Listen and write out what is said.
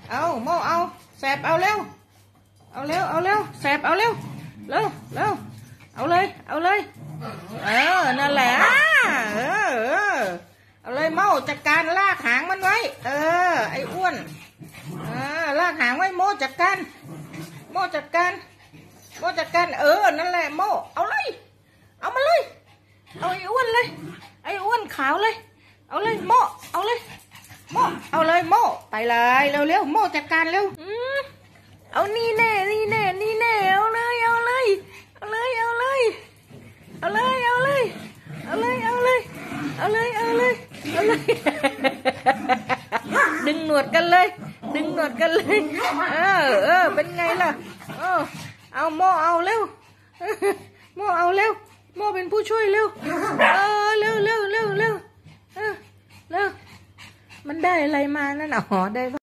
เอาโมเอาแสบเอาเร็วเอาเร็วเอาเร็วแสบเอาเร็วเร็วเร็วเอาเลยเอาเลยนั่นแหละเอาเลยโมจัดการลากหางมันไว้ไอ้อ้วนลากหางไว้โมจัดการโมจัดการโมจัดการนั่นแหละโมเอาเลยเอามาเลยเอาไอ้อ้วนเลยไอ้อ้วนขาวเลยเอาเลยโมเอาเลยโมเอาเลยโมไปเลยเร็วเร็วโมจัดการเร็วเอานี่แน่นี่แน่นี่แน่เอาเลยเอาเลยเอาเลยเอาเลยเอาเลยเอาเลยเอาเลยเอาเลยเอาเลยเอาเลยเอาเลยดึงหนวดกันเลยดึงหนวดกันเลยเป็นไงล่ะเอาโมเอาเร็วโมเอาเร็วโมเป็นผู้ช่วยเร็วเร็วเร็วเร็วเร็วเร็วมันได้อะไรมานั่นได้